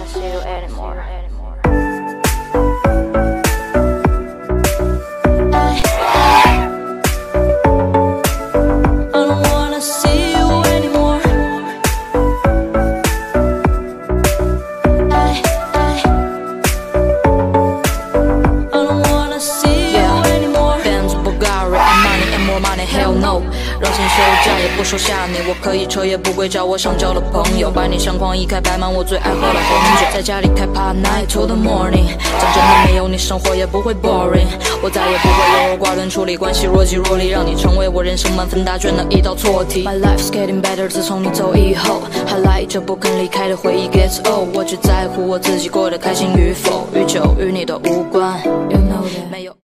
see you anymore. Hell no， 让钱休假也不收下你，我可以彻夜不归，找我想交的朋友，把你相框一开，摆满我最爱喝的红酒，在家里开 Party night till the morning， 讲真的没有你生活也不会 boring， 我再也不会优柔寡断处理关系若即若离，让你成为我人生满分答卷的一道错题。My life's getting better， 自从你走以后，还赖着不肯离开的回忆 gets old， 我只在乎我自己过得开心与否，与酒与你都无关。You know that， 没有。